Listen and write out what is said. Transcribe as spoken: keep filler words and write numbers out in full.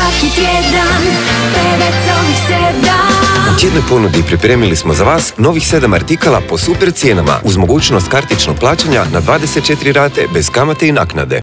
svaki tjedan, Pevecovih sedam. U tjednoj ponudi pripremili smo za vas novih sedam artikala po super cijenama uz mogućnost kartičnog plaćanja na dvadeset četiri rate bez kamate i naknade.